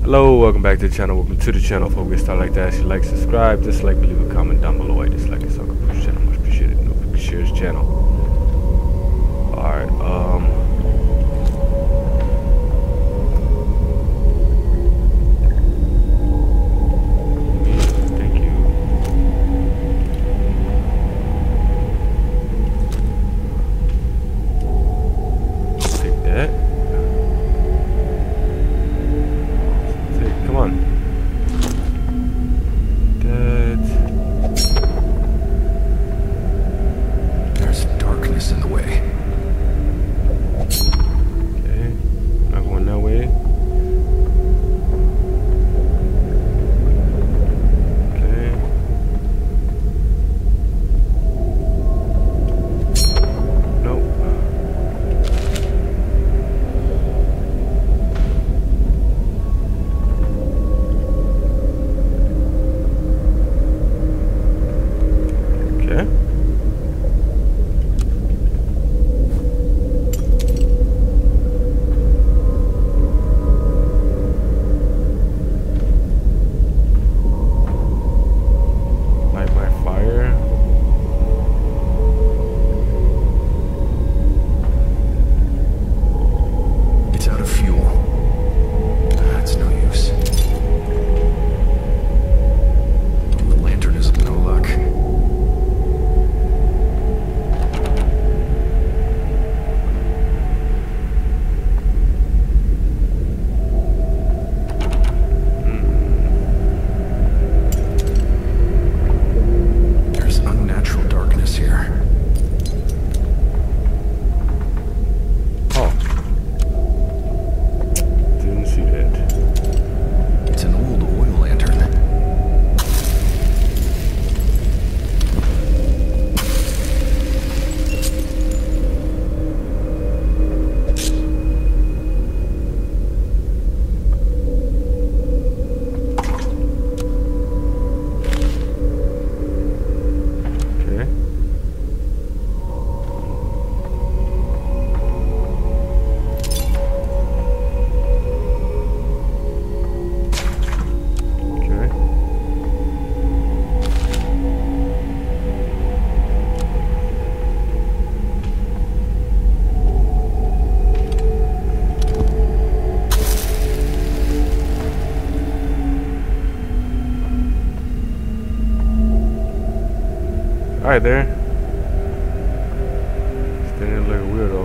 Hello, welcome back to the channel. Welcome to the channel. Before we get started like that, if you like, subscribe, dislike, leave a comment down below. I dislike it, so I can push the channel. Much appreciated. No, share this channel. Alright, thank you. Take that. Come on. There's darkness in the way. Okay, not going that way. Okay. Nope. Okay. Light my fire. It's out of fuel. That's no use. The lantern is no luck. There's unnatural darkness here. Oh. Didn't see that. It's an old oil lantern. Okay. Okay. Alright there. Standing like a weirdo.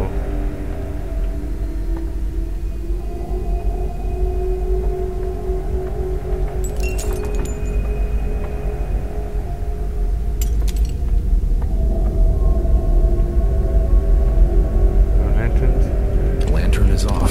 No lanterns. The lantern is off.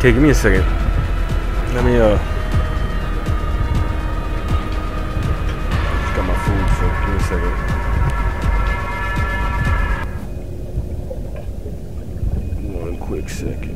Okay, give me a second. Let me just got my food, so give me a second. One quick second.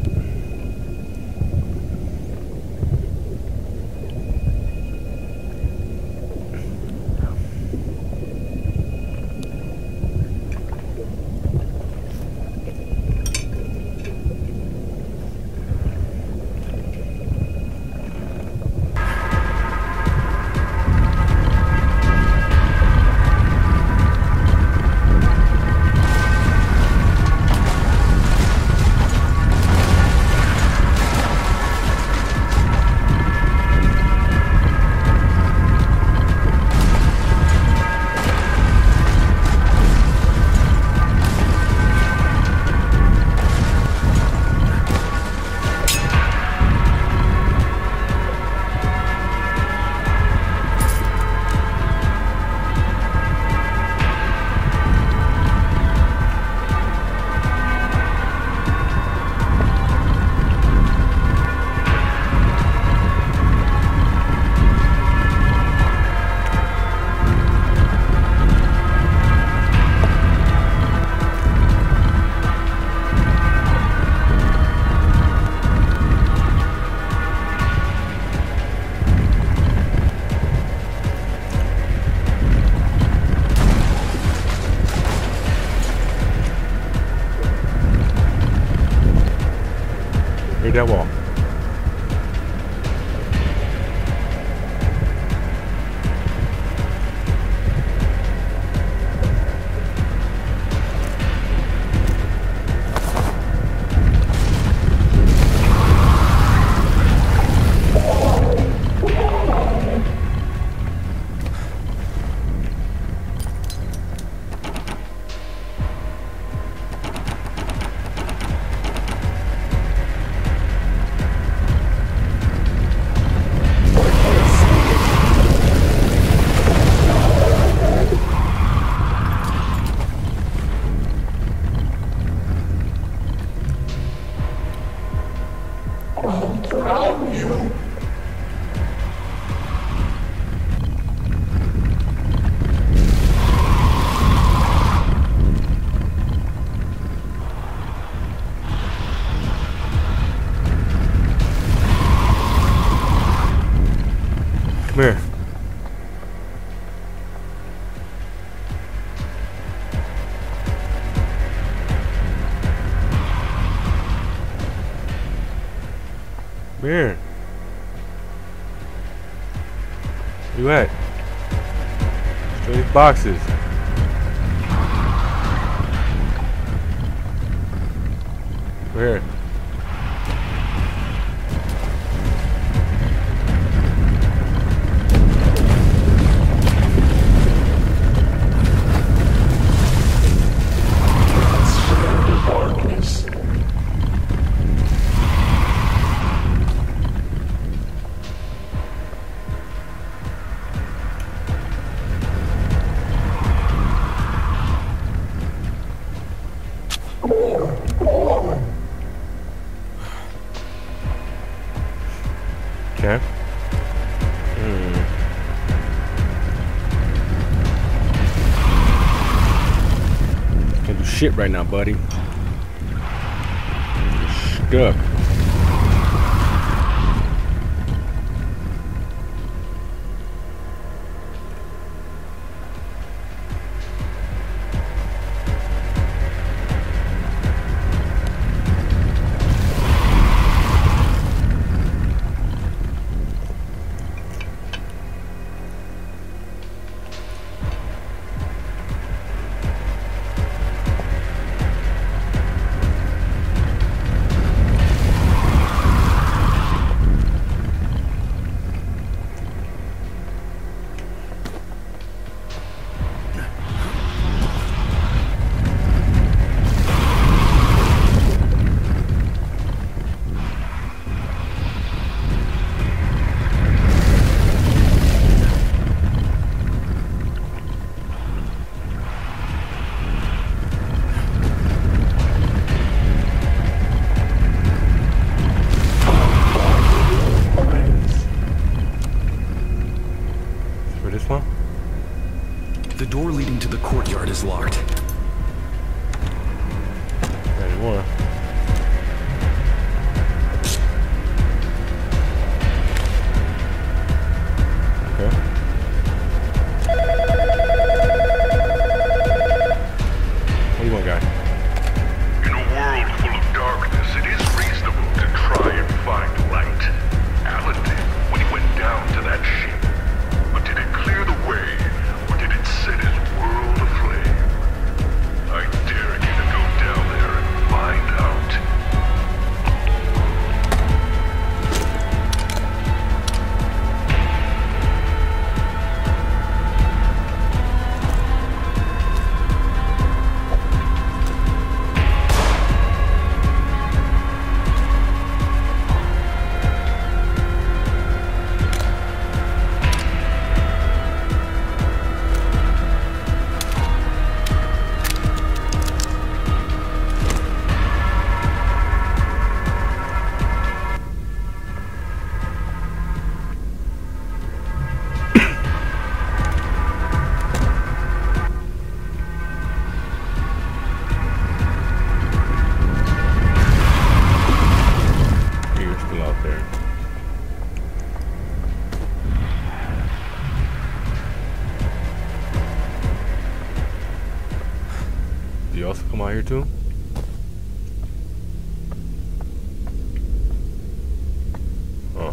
Read that wall. Come here. Come here. Where you at? Show these boxes. Where? Okay. Can't do shit right now, buddy. Stuck. door leading to the courtyard is locked. Anymore. Okay. What do you want, guy? In a world full of darkness, it is reasonable to try and find light. Alan did when he went down to that ship. But did it clear the way, or did it set his world aflame? I dare you to go down there and find out. You also come out here too? Oh.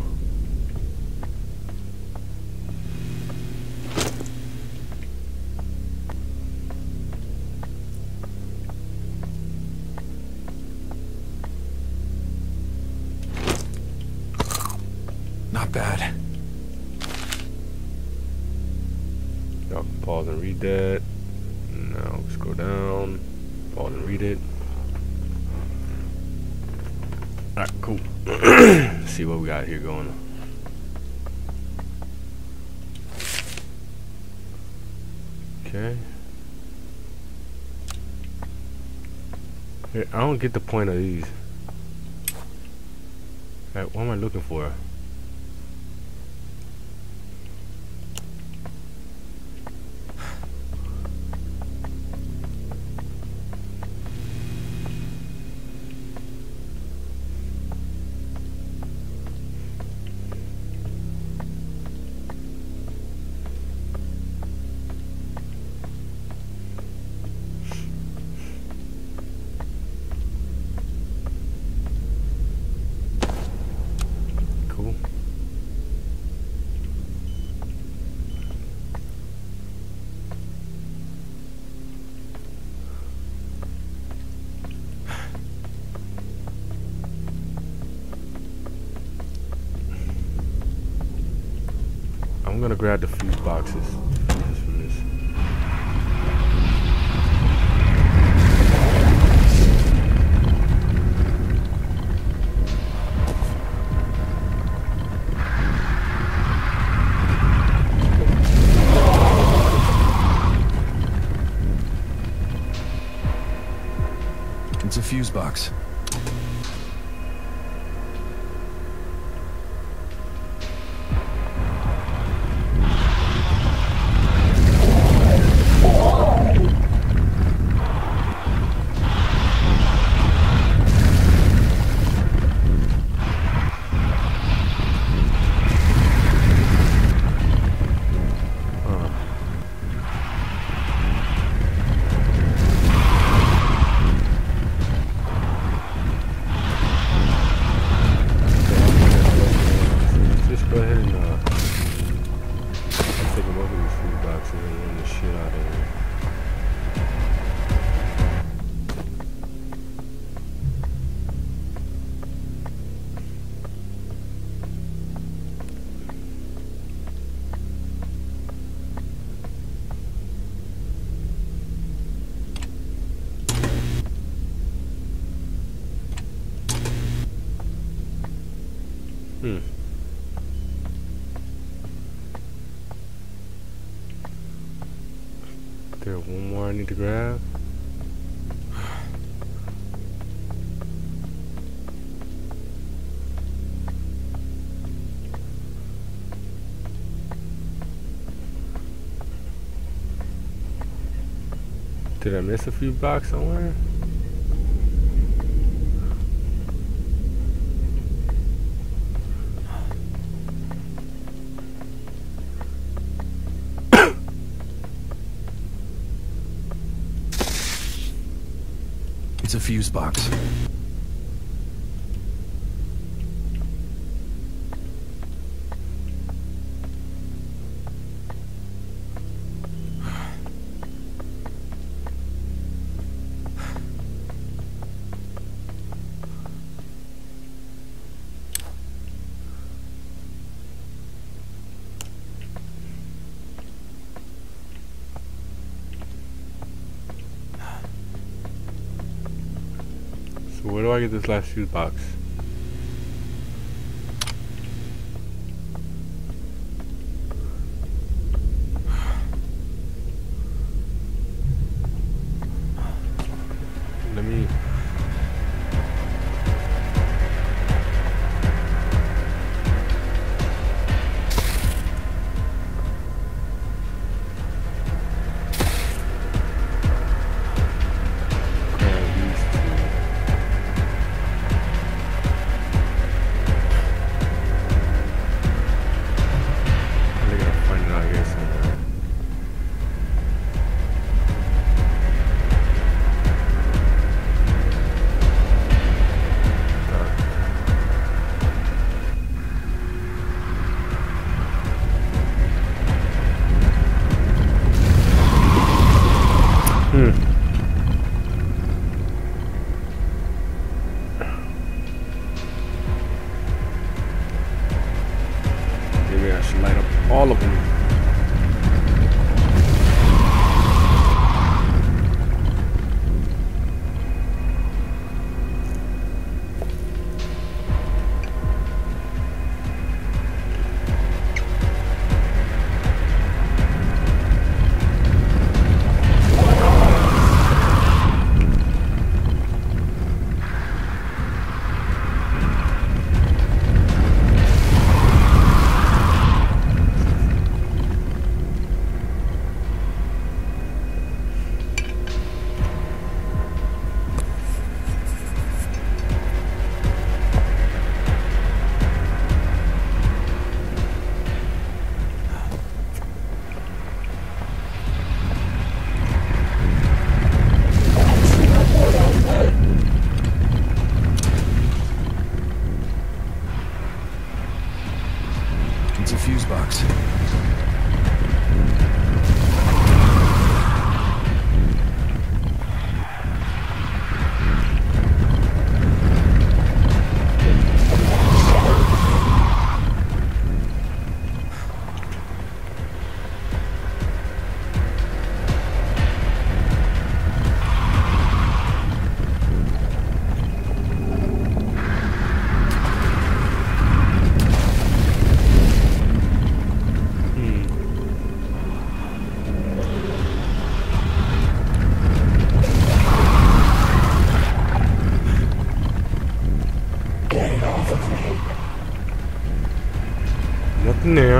Not bad. Y'all can pause and read that. Now scroll down. Pause and read it. Alright, cool. Let's see what we got here going on. Okay. Here, I don't get the point of these. Like, what am I looking for? Cool. I'm gonna grab the fuse boxes. Fuses from this. It's a fuse box. Just go ahead and take a look at these fuse boxes and run the shit out of here. There, one more I need to grab. Did I miss a few blocks somewhere? It's a fuse box. So where do I get this last fuse box? Let me... Maybe I should light up all of them. It's a fuse box. Nothing there.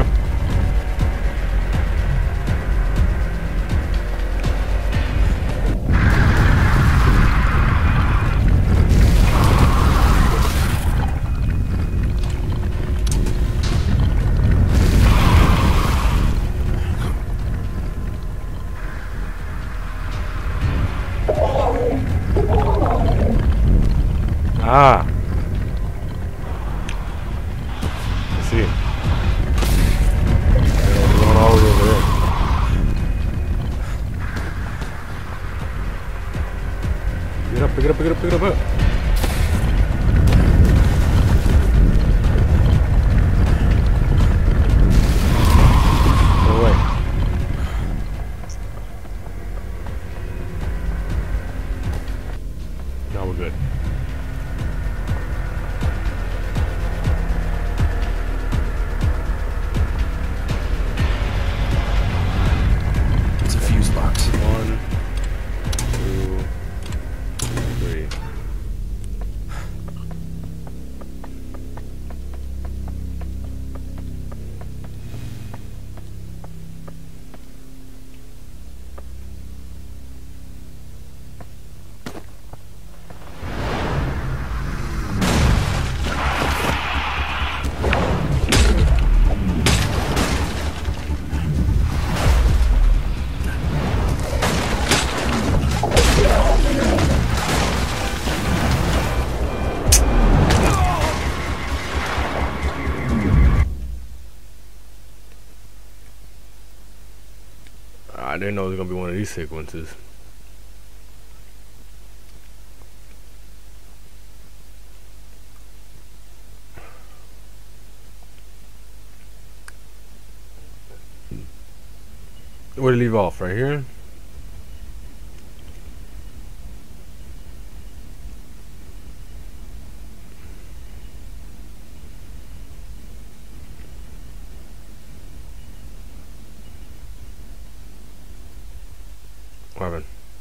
Ah. I see. Going all the way over there. Pick it up, pick it up, pick it up, pick it up. No way. Now we're good. It's a fuse box. 1, 2, 3. I didn't know it was gonna be one of these sequences. Where to leave off? Right here? What happened?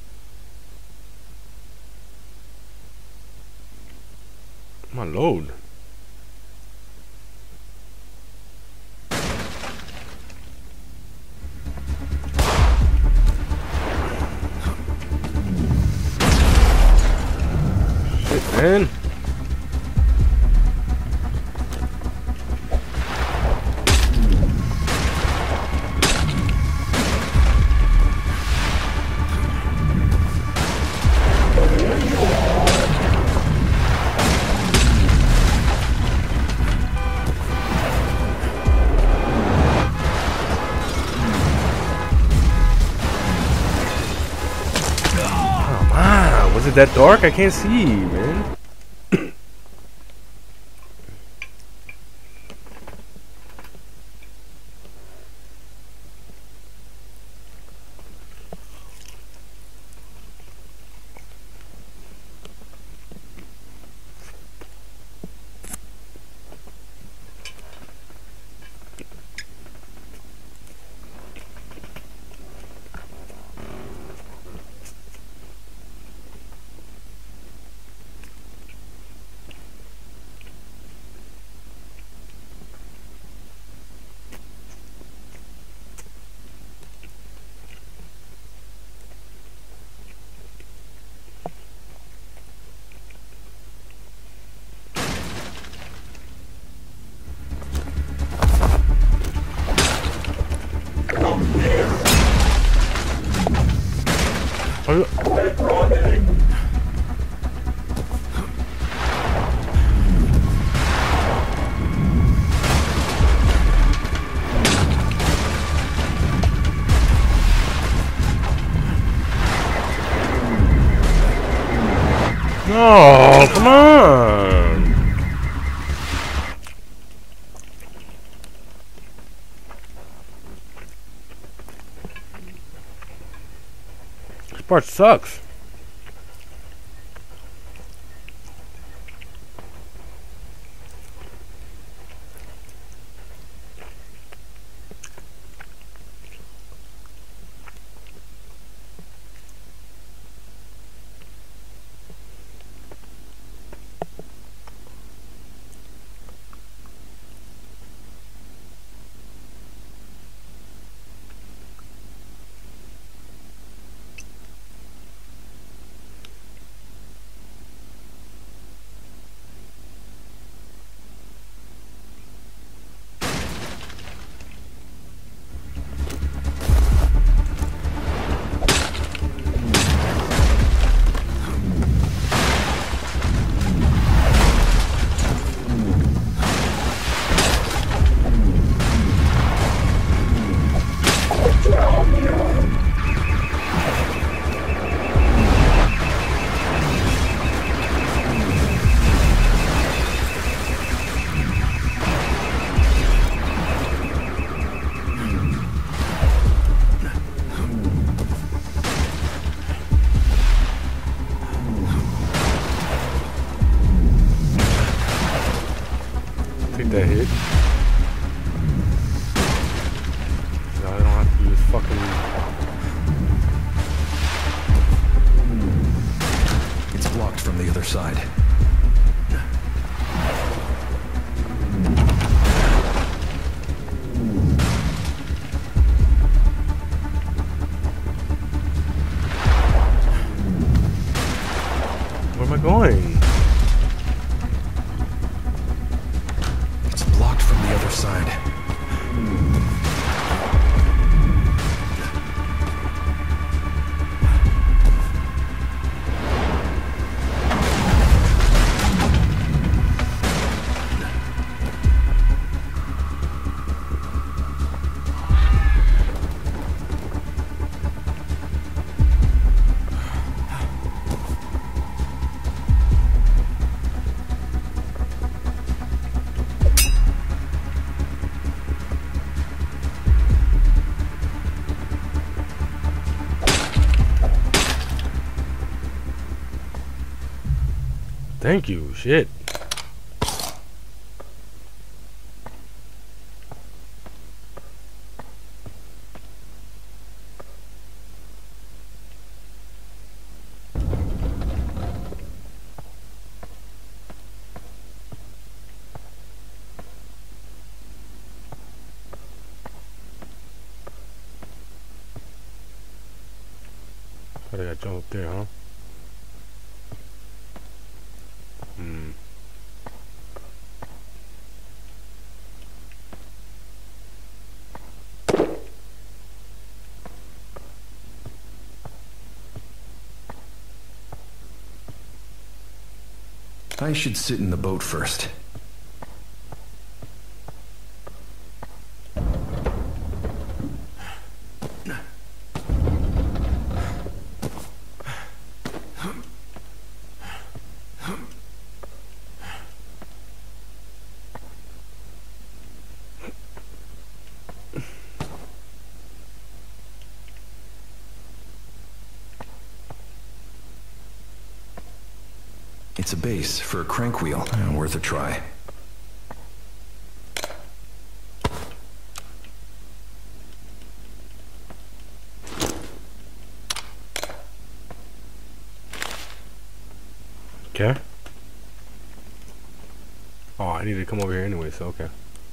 Come on, load. Shit, man. Is it that dark? I can't see, man. Oh, come on! This part sucks. Take that hit. So I don't have to do this fucking... It's blocked from the other side. Where am I going? Side. Thank you. Shit. I gotta jump up there, huh? I should sit in the boat first. It's a base for a crank wheel. Worth a try. Okay. Oh, I need to come over here anyway, so okay.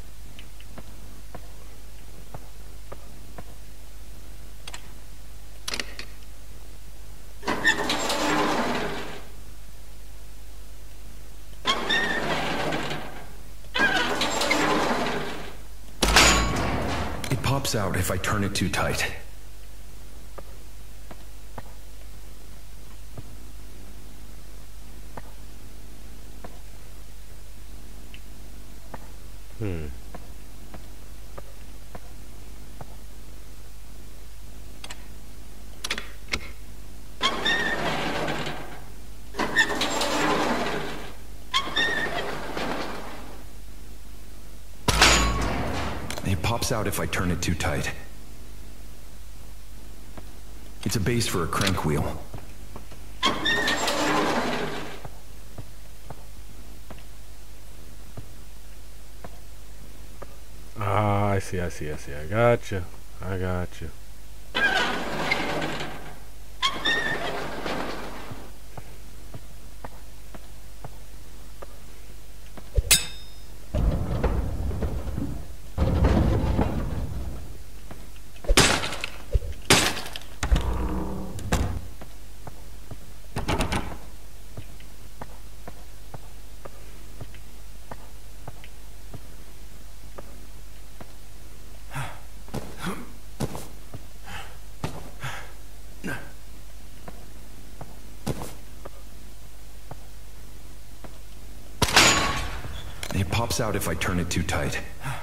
Pops out if I turn it too tight. It pops out if I turn it too tight. It's a base for a crank wheel. Ah, I see. I gotcha. It pops out if I turn it too tight.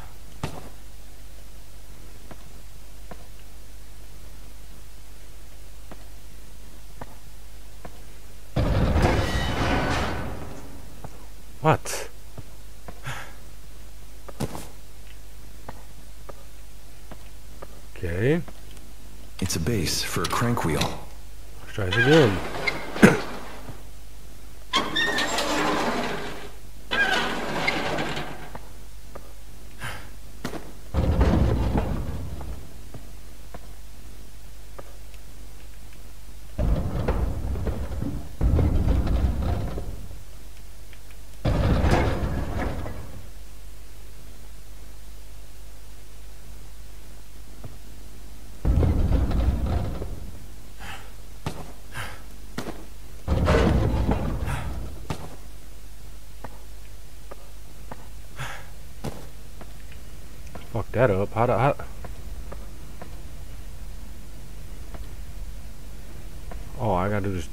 What? Okay. It's a base for a crank wheel. Let's try it again. Fuck that up. How? Oh, I gotta do this.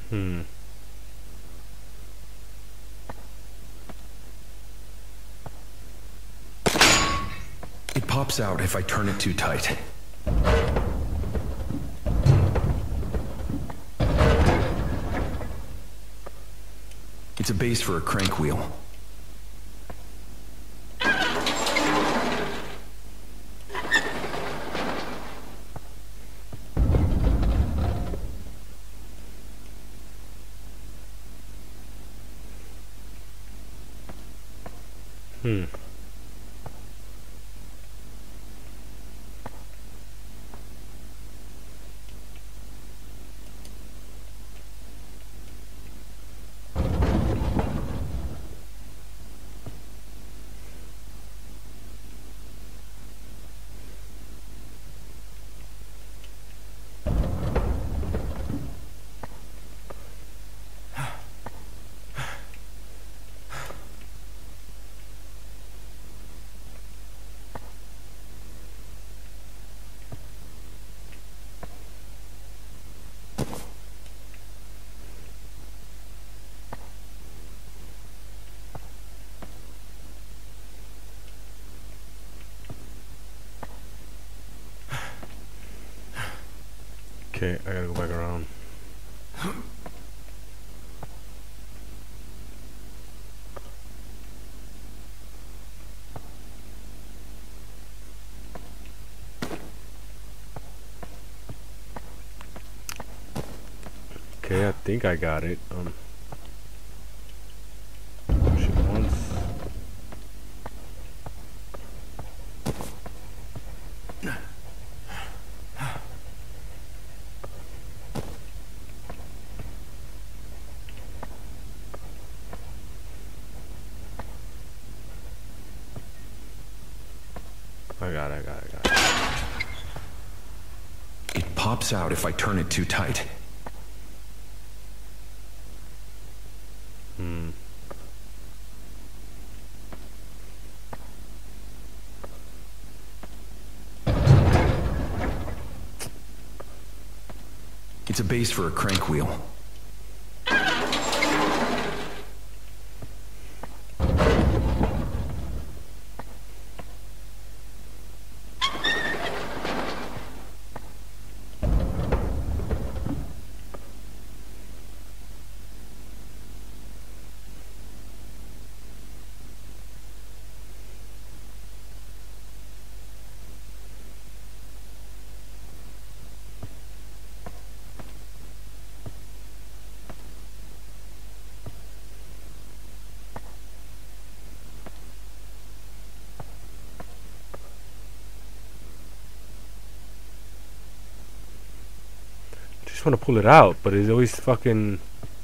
It pops out if I turn it too tight. It's a base for a crank wheel. Okay, I gotta go back around. Okay, I think I got it. Push it once. I got it. It pops out if I turn it too tight. It's a base for a crank wheel. I just want to pull it out, but it's always fucking...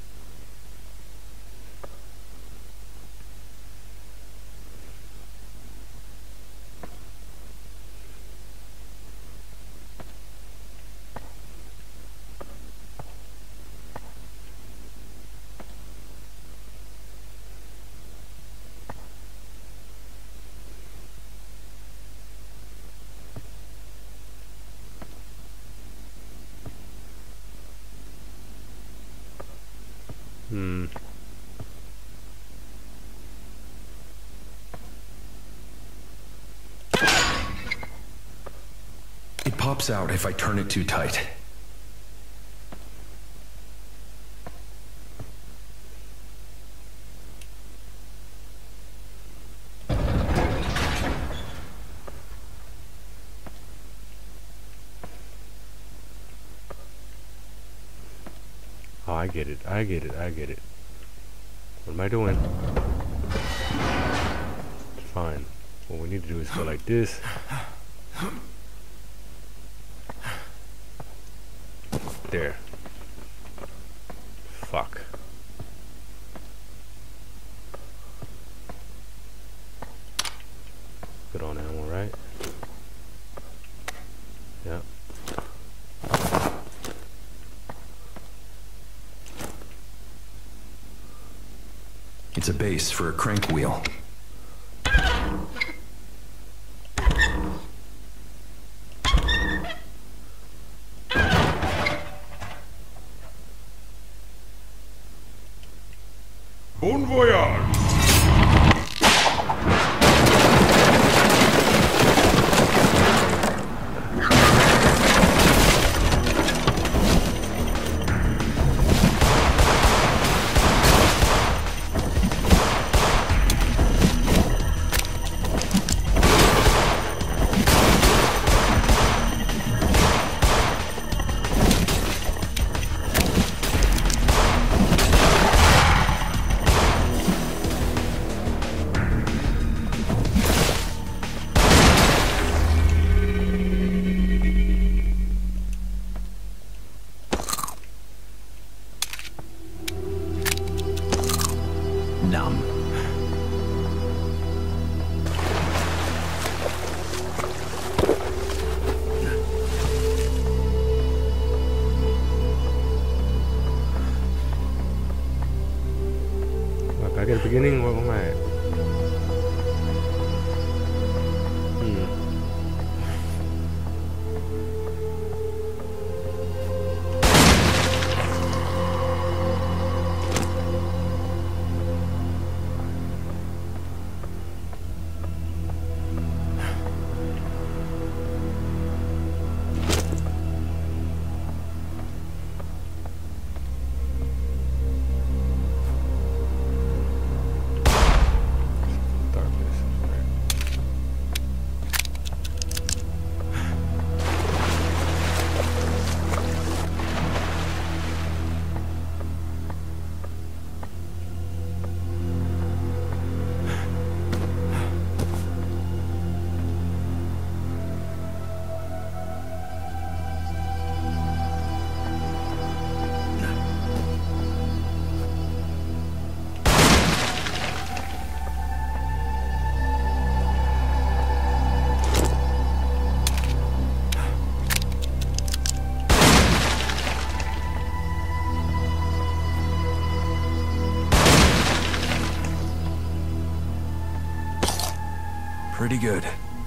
It pops out if I turn it too tight. Oh, I get it. What am I doing? Fine. What we need to do is go like this. There. Fuck. Good on ammo, right? Yeah. It's a base for a crank wheel. Bon voyage! Numb. Back at the beginning, where am I at? Pretty good.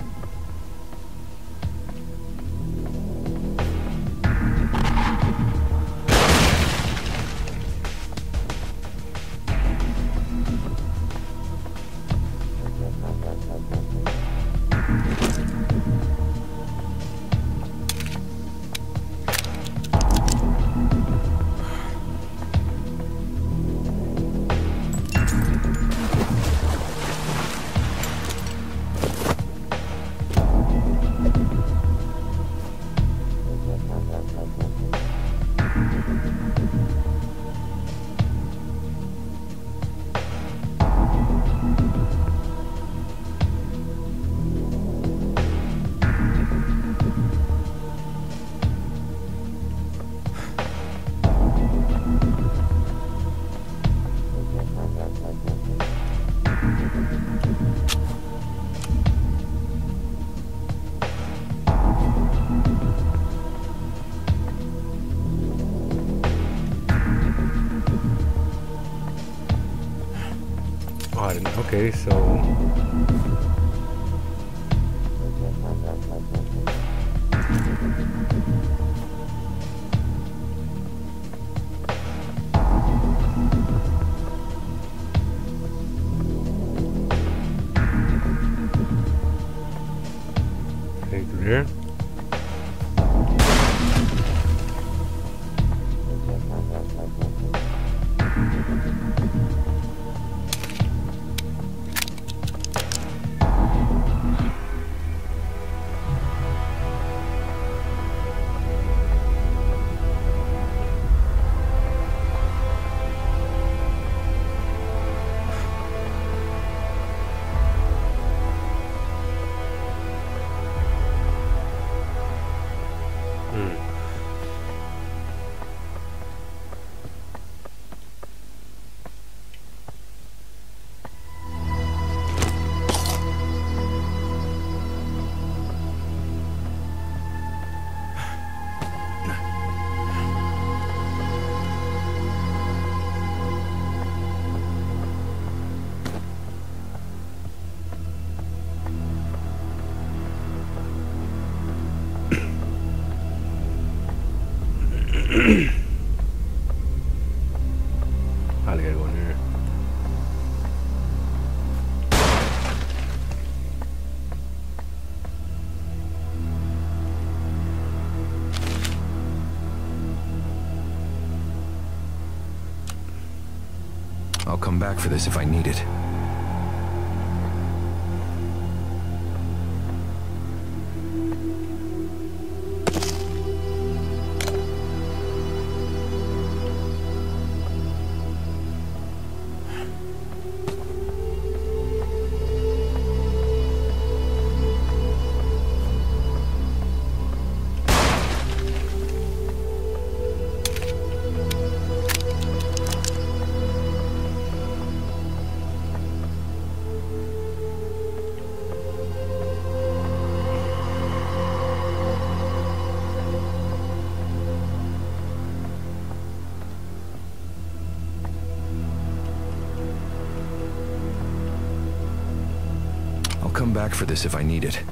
Okay, so okay, through there. Probably gotta go in there. I'll come back for this if I need it. Come back for this if I need it.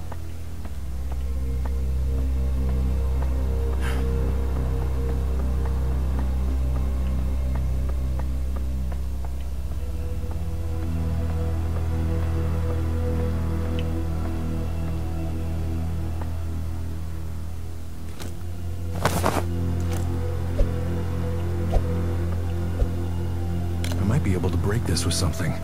I might be able to break this with something.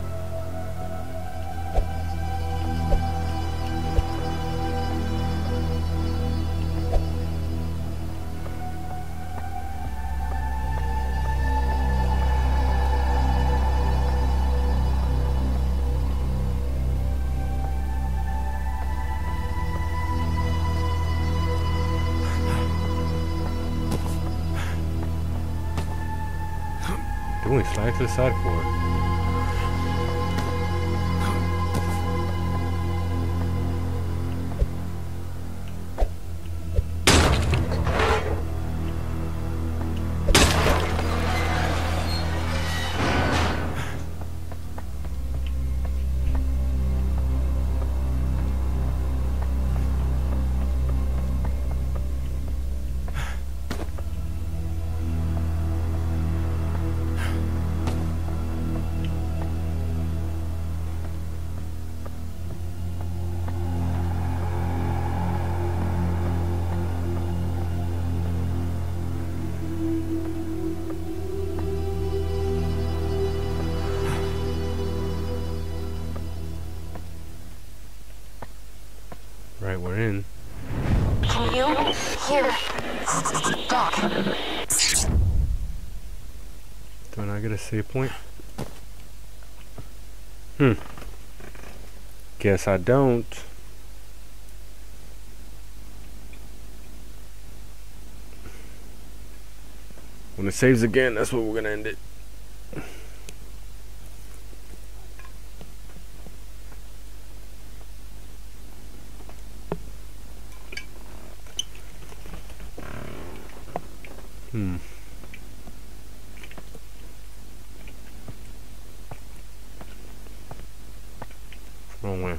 Doing slide to the side for it. Right, we're in. Can you hear Doc? Do I get a save point? Guess I don't. When it saves again, that's where we're gonna end it. Wrong way.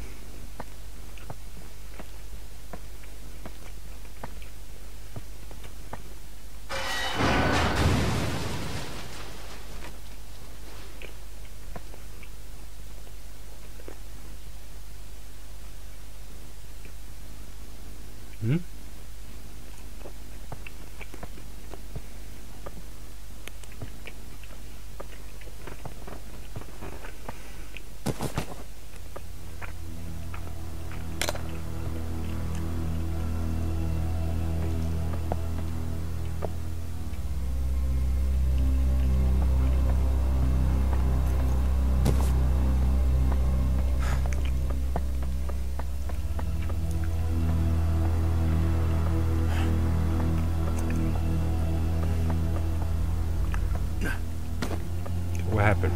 What happened?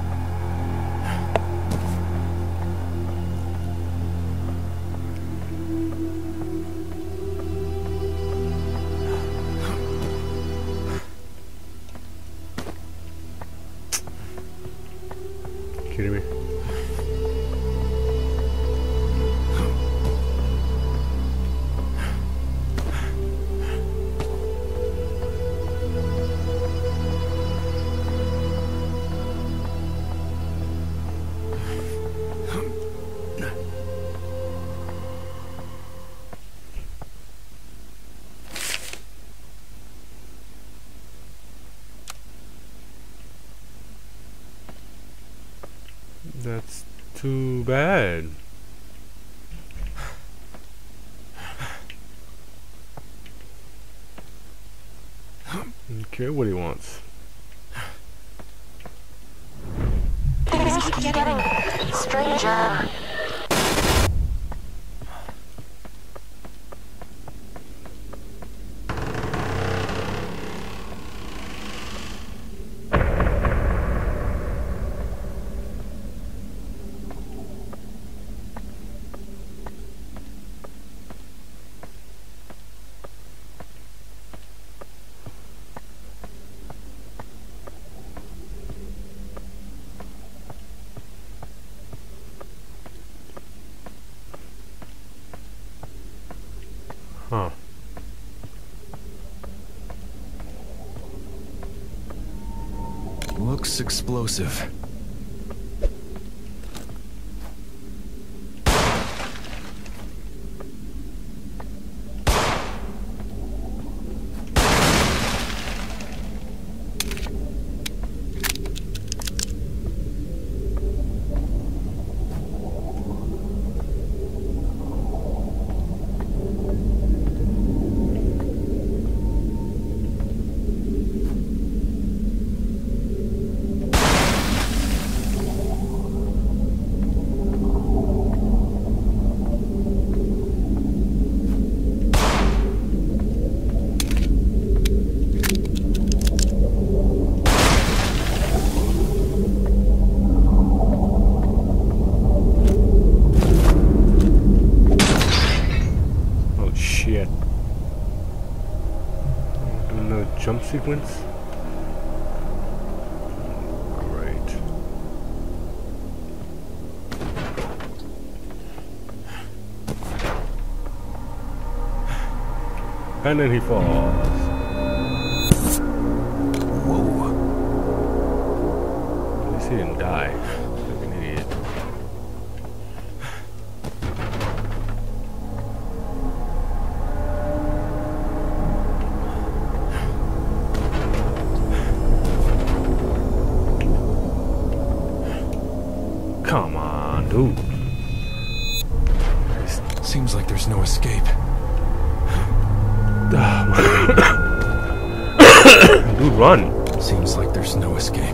Kidding me? That's too bad. Don't care what he wants. Things keep getting stranger. Huh. Looks explosive. Jump sequence? Great. And then he falls. Whoa. At least he didn't die. Like an idiot. Come on, dude. Seems like there's no escape. Dude, run. Seems like there's no escape.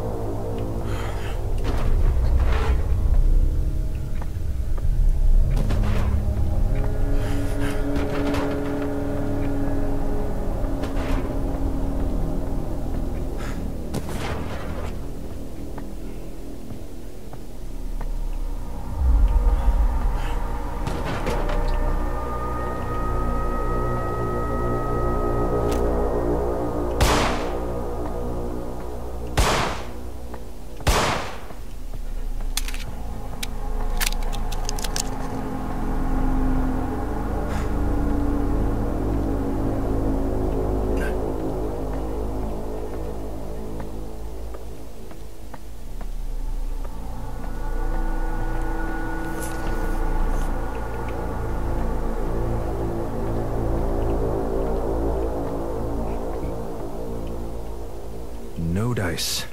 No dice.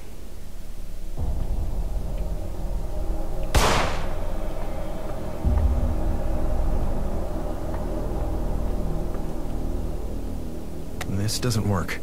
This doesn't work.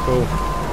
Cool.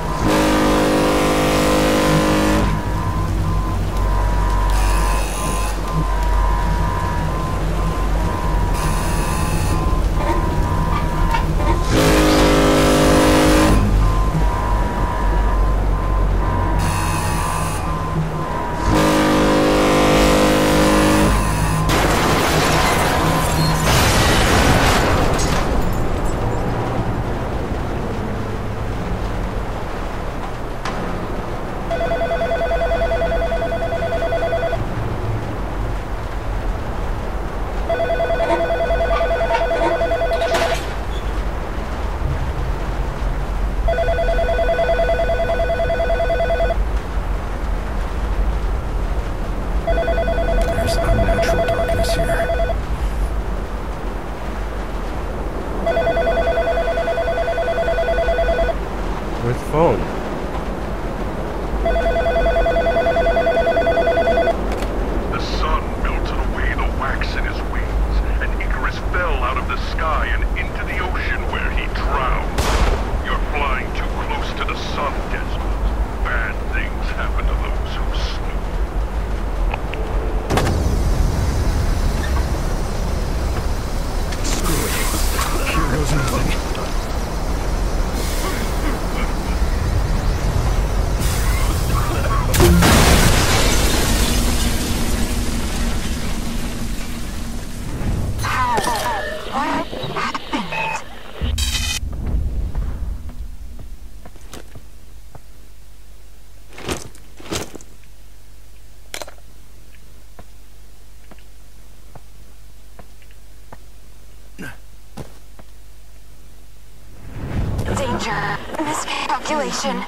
Danger. Miscalculation.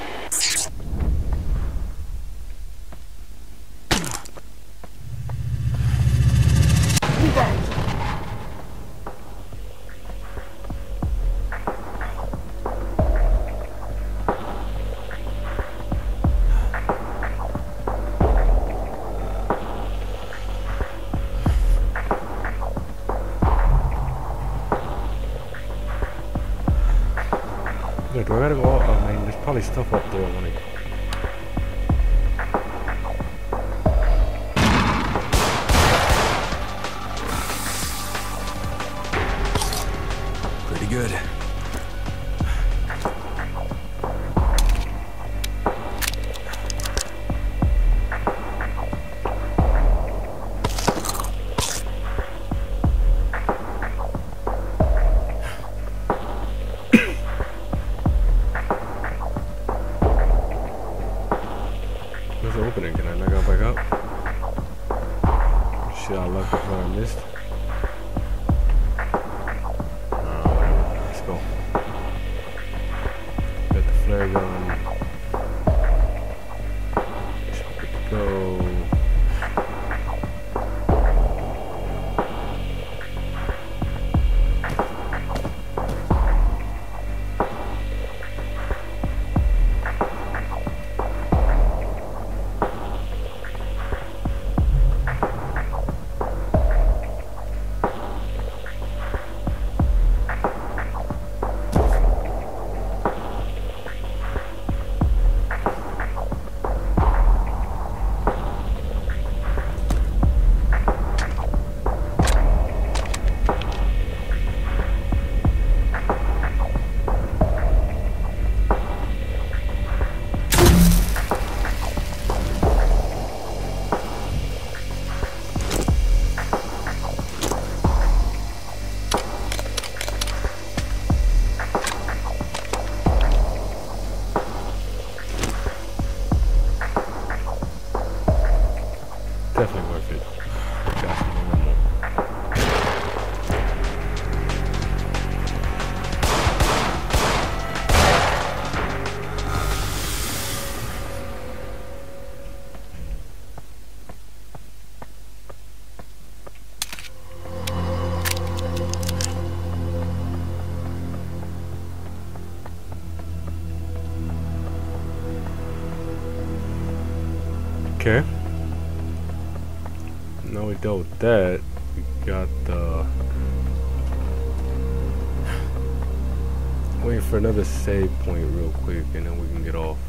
Yeah, do I gotta go up? I mean, there's probably stuff up there when I go. Pretty good. There's an opening. Can I not go back up? Shit, I lucked up what I missed. Whatever. Let's go. Got the flare gun. Should be good to go. Definitely worth it. Got some more. Okay. Now we dealt with that. We got waiting for another save point real quick, and then we can get off.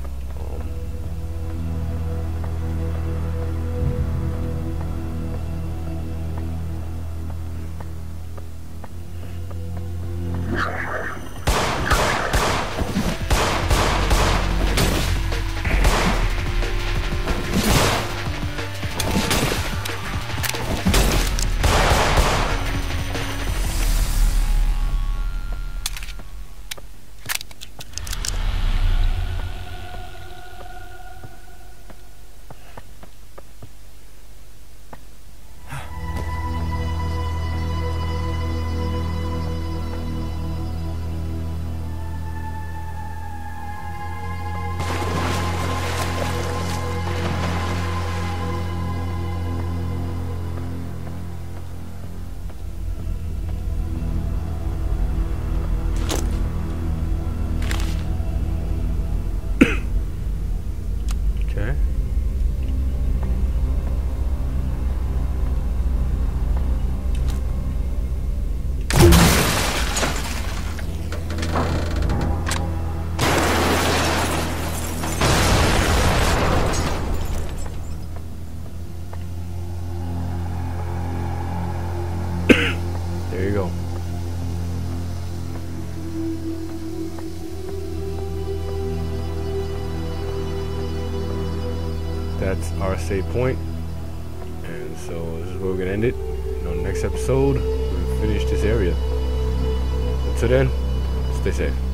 There you go. That's our save point. And so this is where we're gonna end it. And on the next episode, we'll finish this area. Until then, stay safe.